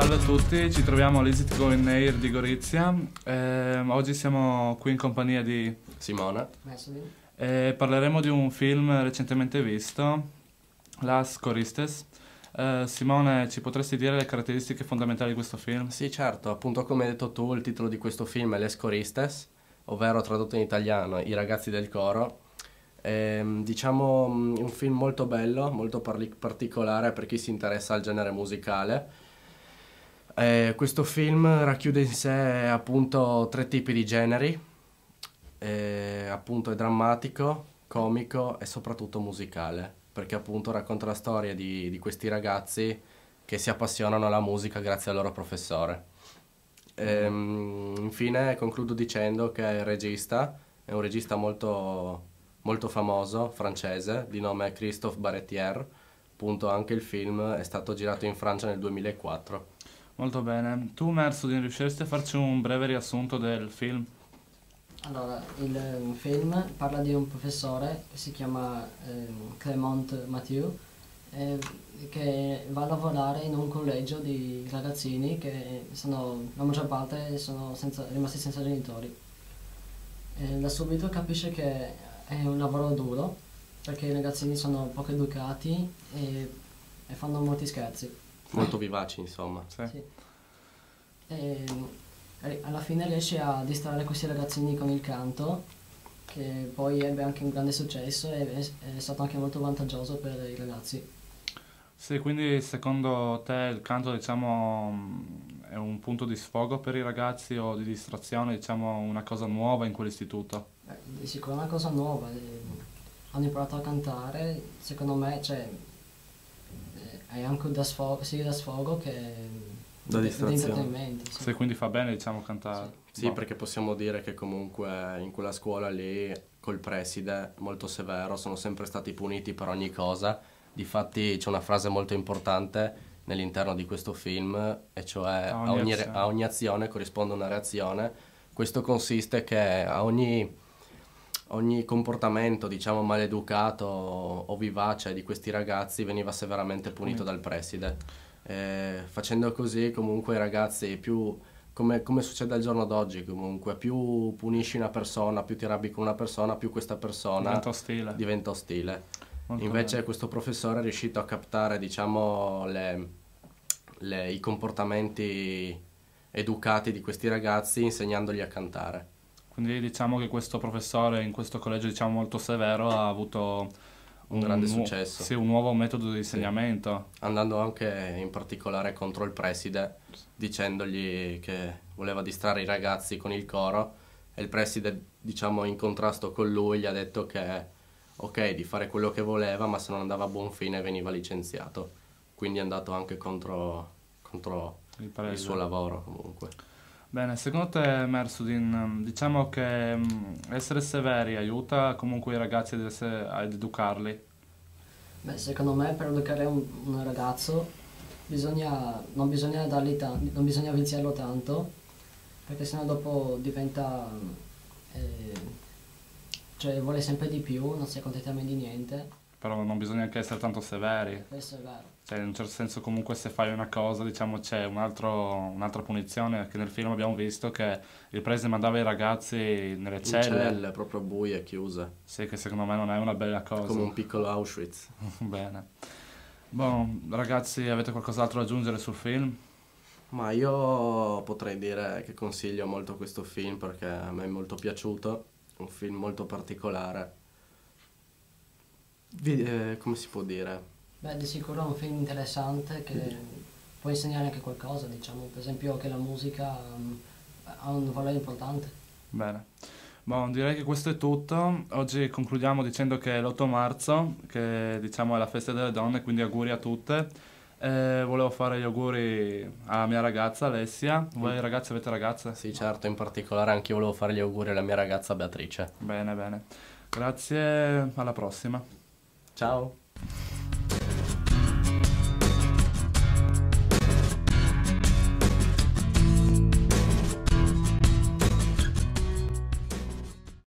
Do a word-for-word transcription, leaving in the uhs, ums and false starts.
salve a tutti, ci troviamo all'Easy to Go in Air di Gorizia. Eh, oggi siamo qui in compagnia di Simone e parleremo di un film recentemente visto, Las Coristes. Eh, Simone, ci potresti dire le caratteristiche fondamentali di questo film? Sì, certo, appunto come hai detto tu, il titolo di questo film è Les Coristes, ovvero tradotto in italiano I ragazzi del coro. È, diciamo un film molto bello, molto parli- particolare per chi si interessa al genere musicale. Eh, questo film racchiude in sé appunto tre tipi di generi, eh, appunto è drammatico, comico e soprattutto musicale, perché appunto racconta la storia di, di questi ragazzi che si appassionano alla musica grazie al loro professore. Ehm, infine concludo dicendo che il regista è un regista molto, molto famoso, francese, di nome Christophe Barretier. Appunto anche il film è stato girato in Francia nel duemilaquattro. Molto bene. Tu, Mersudin, riusciresti a farci un breve riassunto del film? Allora, il eh, film parla di un professore che si chiama ehm, Clément Mathieu, eh, che va a lavorare in un collegio di ragazzini che sono, la maggior parte sono senza- rimasti senza genitori. E da subito capisce che è un lavoro duro, perché i ragazzini sono poco educati e, e fanno molti scherzi. Molto vivaci, insomma. Sì. Sì. E, e alla fine riesce a distrarre questi ragazzini con il canto, che poi ebbe anche un grande successo e è, è stato anche molto vantaggioso per i ragazzi. Sì, quindi secondo te il canto, diciamo, mh, è un punto di sfogo per i ragazzi o di distrazione, diciamo, una cosa nuova in quell'istituto? Beh, di sicuro è una cosa nuova, eh, hanno imparato a cantare, secondo me, cioè, eh, è anche da sfogo, sia da sfogo che Da di- distrazione. di intrattenimento. Sì. Sì, quindi fa bene, diciamo, cantare. Sì, Boh. perché possiamo dire che comunque in quella scuola lì, col preside molto severo, sono sempre stati puniti per ogni cosa. Difatti c'è una frase molto importante nell'interno di questo film, e cioè A ogni a ogni, re- azione. a ogni azione corrisponde una reazione. Questo consiste che a ogni, ogni comportamento, diciamo, maleducato o vivace di questi ragazzi veniva severamente punito dal preside. Eh, facendo così comunque i ragazzi più, come, come succede al giorno d'oggi comunque, più punisci una persona, più ti arrabbi con una persona, più questa persona Diventa ostile. diventa ostile. Molto Invece bene. questo professore è riuscito a captare, diciamo, le- le- i comportamenti educati di questi ragazzi insegnandogli a cantare. Quindi diciamo che questo professore in questo collegio, diciamo, molto severo ha avuto Un grande nu- successo. sì, un nuovo metodo di insegnamento. Andando anche in particolare contro il preside, dicendogli che voleva distrarre i ragazzi con il coro, e il preside, diciamo, in contrasto con lui gli ha detto che ok di fare quello che voleva, ma se non andava a buon fine veniva licenziato. Quindi è andato anche contro, contro Il il preside. suo lavoro comunque. Bene, secondo te, Mersudin, diciamo che mh, essere severi aiuta comunque i ragazzi ad, essere- ad educarli? Beh, secondo me per educare un, un ragazzo bisogna, non bisogna dargli ta- non bisogna viziarlo tanto, perché sennò dopo diventa, eh, cioè vuole sempre di più, non si accontenta mai di niente. Però non bisogna anche essere tanto severi. Questo è vero. Cioè, in un certo senso comunque se fai una cosa, diciamo, c'è un altro- un'altra punizione, che nel film abbiamo visto che il preside mandava i ragazzi nelle In celle. celle proprio buie, chiuse, Sì, che secondo me non è una bella cosa. come un piccolo Auschwitz. Bene. Bon, ragazzi, avete qualcos'altro da aggiungere sul film? Ma io potrei dire che consiglio molto questo film perché a me è molto piaciuto, un film molto particolare. Vi- eh, come si può dire? Beh, di sicuro è un film interessante che può insegnare anche qualcosa, diciamo, per esempio che la musica mm, ha un valore importante. Bene. Bon, direi che questo è tutto. Oggi concludiamo dicendo che è l'otto marzo, che diciamo è la festa delle donne, quindi auguri a tutte. E volevo fare gli auguri alla mia ragazza Alessia. Voi ragazzi avete ragazze? Sì, certo, in particolare anche io volevo fare gli auguri alla mia ragazza Beatrice. Bene, bene. Grazie, alla prossima. Ciao!